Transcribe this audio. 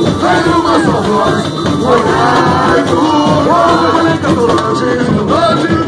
Vem uma só voz, olhai tu, olha que a